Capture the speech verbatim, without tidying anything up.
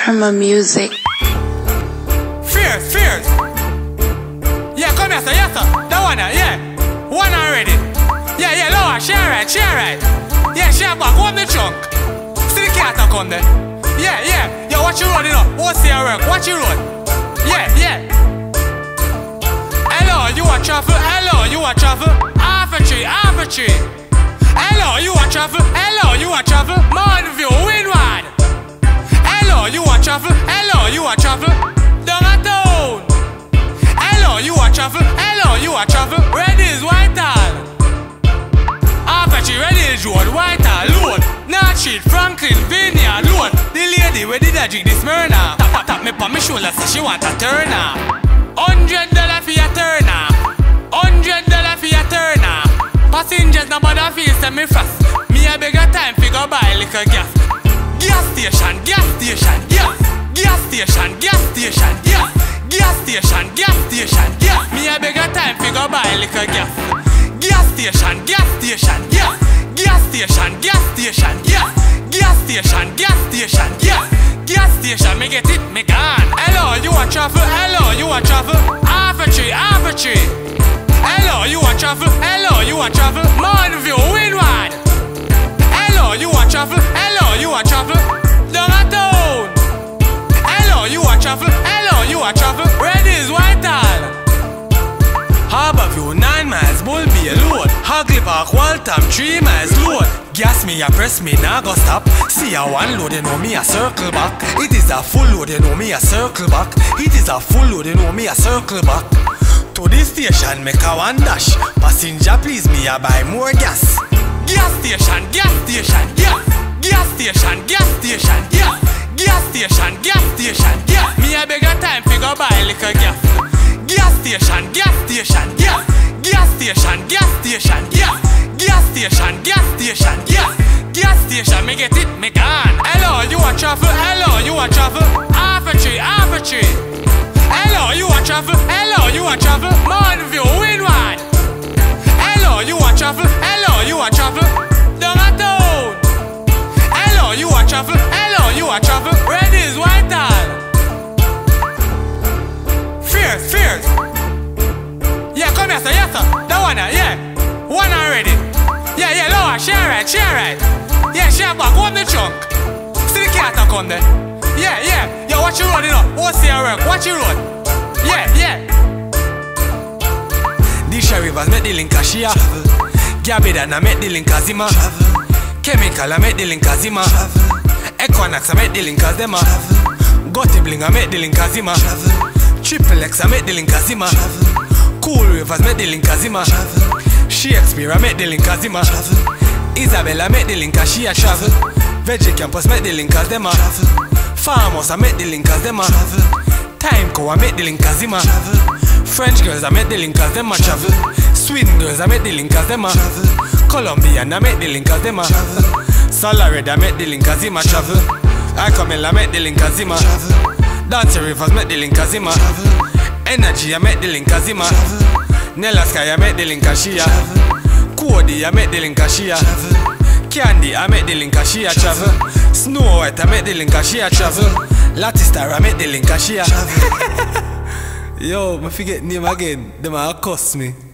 Tremor Music. Fierce, fierce. Yeah, come here, sir. Yes, sir. That one, uh, yeah. One already. Yeah, yeah, lower. She alright, she alright. Yeah, she back. Open the trunk. See the cat come there. Yeah, yeah. Yo, watch your road, you know. What's your work? Watch your road. Yeah, yeah. Hello, you want travel? Hello, you want travel? Half a tree, half a tree. Hello, you want travel? Hello, you want travel? Mountain View, Windward. Hello, you want travel? Hello, you want travel? Downtown. Hello, you want travel? Hello, you want travel? Ready is Whitehall. Half a tree, ready is Road, Whitehall, load. North Street, Franklin, Vineyard, load. The lady where did I drink this Myrna? Tap, tap, tap me on my shoulder, say she want a turner. Hundred dollar for your turner. Hundred dollar for your turner. Passengers no bother feel say me fast. Me a beg a time fi go buy liquor gas. Gas station, gas station, gas. Gas station, gas station, gas. Gas station, gas station, gas. Me a beg a time fi go buy liquor gas. Gas station, gas station, gas. Gas station, gas station, gas. Gas station, gas station, gas. Gas station, me get it, me gone. Hello, you want travel? Hello, you want travel? Half a tree, half a tree. Hello, you want travel? Hello, you want travel? Mountain View, Windward. Hello, you want travel? Hello, you want travel? Downtown. Hello, you want travel? Hello, you want travel? Ready is Whitehall. Harbour View, nine miles, Bull Bay load. Hagley Park, Waltham, three miles load. Gas me, a press me, nah go stop. See a one load, you know me a circle back. It is a full load, you know me a circle back. It is a full load, you know me a circle back. To the station, make a one dash. Passenger, please me a buy more gas. Gas station, gas station, gas. Gas station, gas station, gas. Gas station, gas station, gas. Me a beg a time fi go buy liquor gas. Gas station, gas station, gas. Gas station, gas station, gas. Gas station, gas station, gas. Gas station, me get it, me gone. Hello, you want travel? Hello, you want travel? Half a tree, half a tree. Hello, you want travel? Hello, you want travel? Mountain View, Windward. Hello, you want travel? Hello, you want travel? Downtown. Hello, you want travel? Hello, you want travel? Ready is Whitehall. Fierce, fierce. Yeah, come here, sir. Yes, sir. That one, uh, yeah. One already. Yeah, yeah, lower. She alright, she alright. Yeah, she back. Open the trunk. See the cat come there. Yeah, yeah. Yo, watch your road, you know. What's your work? Watch your road. Yeah, yeah. Disha Rivers make the link Ashia. Gabida I make the link Azima. Chemical I make the link Azima. Equanax I make the link Azema. Gotti Bling I make the link Azima. Triple X I make the link Azima. Cool Rivers make the link Azima. Shakespeare I make the link Azima. Isabella make the link Ashia travel. Veggie Campus make the link Azema. Farmers I make the link Azema. Timeco I make the link Azima. French girls I make the link Azema travel. Sweden girls I make the link Azema. Colombian I make the link Azema. Solared I make the link Azema travel. Icomel I make the link Azema. Dance Rivers make the link Azema. Energy I make the link Azema. Nella Sky I make the link Ashia. Cody I make the link Ashia. Candy I make the link Ashia travel. Snow White I make the link Ashia travel. Latistar I make the link Ashia. Yo, I forget name again. Them are cost me.